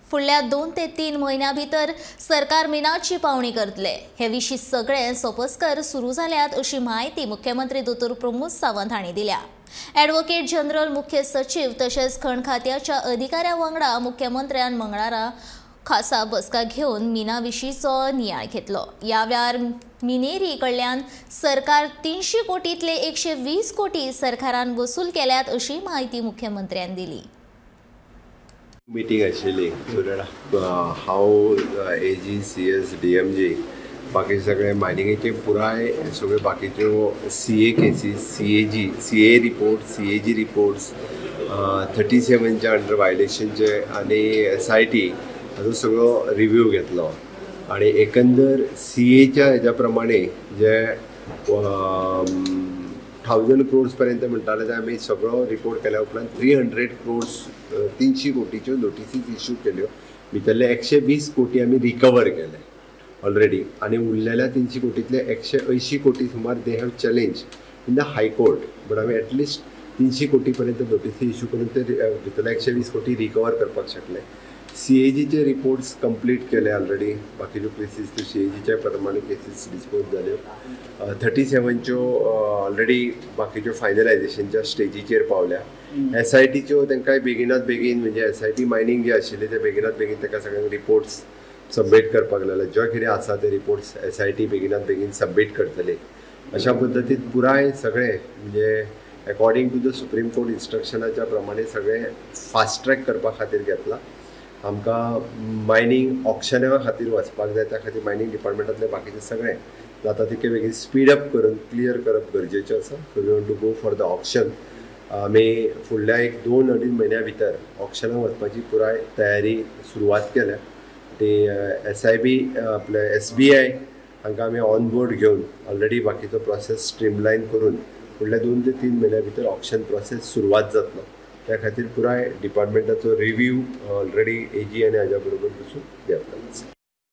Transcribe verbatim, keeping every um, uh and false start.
फुडल्या दोन ते तीन महिन्यां भितर सरकार मिनाची पावणी करतले। हे विशीं सगळे सोपस्कर सुरू जाल्यात अशी माहिती मुख्यमंत्री दोतोर प्रमोद सावंत हांणी दिल्या। ॲडव्होकेट जनरल, मुख्य सचिव तशेंच खण खात्याच्या अधिकाऱ्यां वांगडा मुख्यमंत्र्यान मंगळारा खासा बसका घेवन मिना विशींचो नियाळ घेतलो। ह्या वेळार मिनेरी कडल्यान सरकार तीनशे कोटींतले एकशे वीस कोटी सरकारान वसूल केल्यात अशी माहिती मुख्यमंत्र्यान दिली। मीटिंग आशिल्ली हांव AG C S D M G बाकी सगळे मायनिंगेचे पुराय सगळे बाकीच्यो सी ए केसीस C A G C A report C A G reports thirty सेवनच्या अंडर वायलेशनचे आनी एस आय टी हाजो सगळो रिव्यू घेतलो आणि एकंदर सी एच्या हेज्या प्रमाणे जे थाउजंड क्रोड्स पर्यंत म्हणटाले ते आमी सगळो रिपोर्ट केल्या उपरांत थ्री हंड्रेड क्रोड्स तीनशी कोटीच्यो नोटिसीस इश्यू केल्यो। भितरले एकशे वीस कोटी आमी रिकवर केले ऑलरेडी आणि उरलेल्या तीनशी कोटींतले एकशे अंयशी कोटी सुमार they have challenge in the high court, but आमी एटलिस्ट तीनशी कोटी पर्यंत नोटिसी इश्यू करून ते भितरले एकशे वीस कोटी रिकवर करपाक शकले। सी ए जीचे रिपोर्ट्स कंप्लीट केले ऑलरेडी, बाकीच्यो केसीस त्यो सी ए जीच्या प्रमाणे केसीस डिस्पोज जाल्यो। थर्टी सेवनच्यो ऑलरेडी बाकीच्यो फायनलायझेशनच्या स्टेजीचेर पावल्या। एस आय टीच्यो तांकां बेगिनात बेगीन म्हणजे एस आय टी मायनिंग जे आशिल्ले ते बेगिनात बेगीन ताका सगळ्यांक रिपोर्ट्स सबमीट करपाक लागले। जे कितें आसा ते रिपोर्ट्स एस आय टी बेगिनात बेगीन सबमीट करतले। अशा पद्दतीन पुराय सगळे म्हणजे according to the supreme court इन्स्ट्रक्शनाच्या प्रमाणे सगळे फास्ट ट्रॅक करपा खातीर घेतला। आमकां मायनिंग ऑक्शना खातीर वचपाक जाय, त्या खातीर मायनिंग डिपार्टमेंटांतले बाकीचे सगळे जाता तितके बेगीन स्पीड अप करून क्लियर करप गरजेचें आसा। So we want to go for the auction. आमी फुडल्या एक दोन अडीच म्हयन्या भितर ऑक्शनाक वचपाची पुराय तयारी सुरवात केल्या। ती एस आय बी आपले एस बी आय हांकां आमी ऑन बोर्ड घेवन ऑलरेडी बाकीचो प्रोसेस स्ट्रीमलायन करून फुडल्या दोन ते तीन म्हयन्या भितर ऑक्शन प्रोसेस सुरवात जातलो। त्या खातीर पुराय डिपार्टमेंटाचो रिव्यू ऑलरेडी एजी आनी हाज्या बरोबर बसून घेतला।